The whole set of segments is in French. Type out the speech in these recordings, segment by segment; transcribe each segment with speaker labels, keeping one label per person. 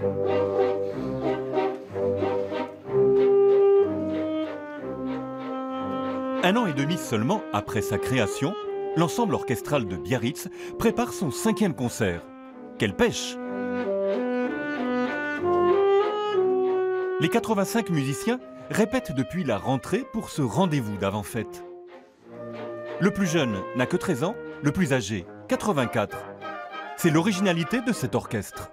Speaker 1: Un an et demi seulement après sa création, l'ensemble orchestral de Biarritz prépare son 5e concert. Quelle pêche! Les 85 musiciens répètent depuis la rentrée pour ce rendez-vous d'avant-fête. Le plus jeune n'a que 13 ans, le plus âgé 84. C'est l'originalité de cet orchestre.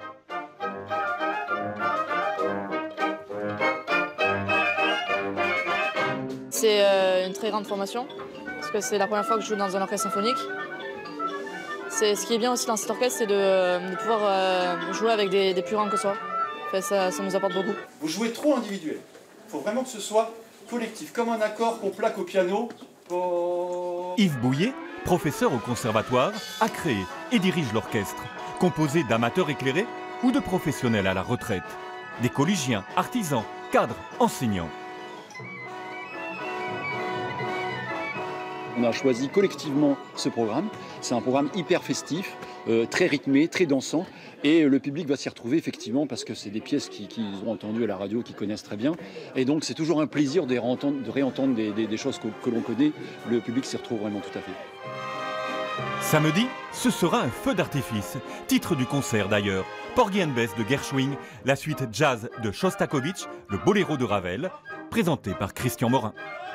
Speaker 2: C'est une très grande formation, parce que c'est la première fois que je joue dans un orchestre symphonique. Ce qui est bien aussi dans cet orchestre, c'est de pouvoir jouer avec des plus grands que soi. Enfin, ça nous apporte beaucoup.
Speaker 3: Vous jouez trop individuel. Il faut vraiment que ce soit collectif, comme un accord qu'on plaque au piano.
Speaker 1: Yves Bouillet, professeur au conservatoire, a créé et dirige l'orchestre, composé d'amateurs éclairés ou de professionnels à la retraite, des collégiens, artisans, cadres, enseignants.
Speaker 4: On a choisi collectivement ce programme. C'est un programme hyper festif, très rythmé, très dansant. Et le public va s'y retrouver effectivement parce que c'est des pièces qu'ils ont entendues à la radio, qu'ils connaissent très bien. Et donc c'est toujours un plaisir de réentendre des choses que l'on connaît. Le public s'y retrouve vraiment tout à fait.
Speaker 1: Samedi, ce sera un feu d'artifice. Titre du concert d'ailleurs. Porgy and Bess de Gershwin, la suite jazz de Shostakovich, le boléro de Ravel, présenté par Christian Morin.